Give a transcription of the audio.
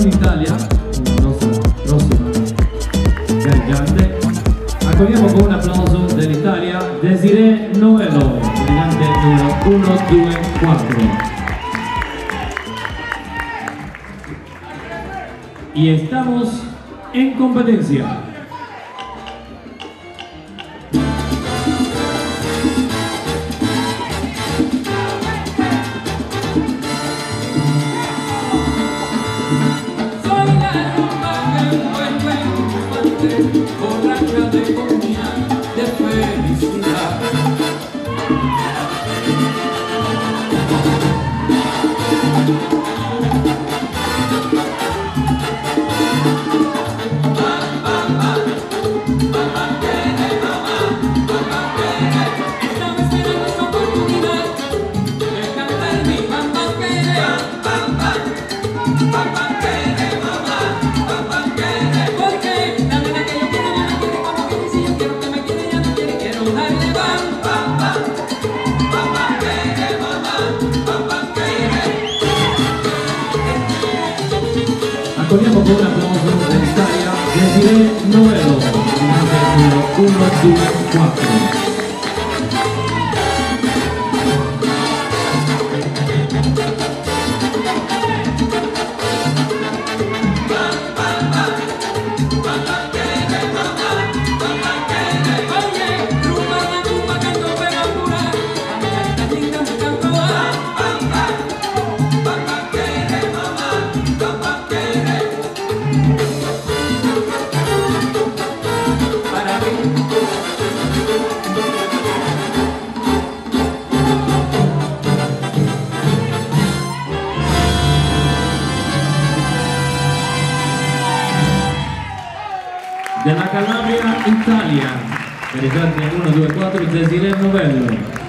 dall'Italia, la nostra prossima cantante. Accogliamo con un applauso dell'Italia Desiree Novello, cantante numero 124. Y estamos en competencia. Borracha de comunión, de felicidad. Mamá quiere, mamá quiere. Estaba esperando esta oportunidad de cantar mi mamá quiere. Mamá quiere, mamá quiere. Porque la nena que yo quiero ya no quiere como que si yo quiero que me quiere ya no quiere, quiero darle mamá quiere, mamá quiere. Accogliamo con un applauso dell'Italia Desiree Novello, cantante numero 124. Della Calabria, Italia, per i canti 1, 2, 4, Desiree Novello.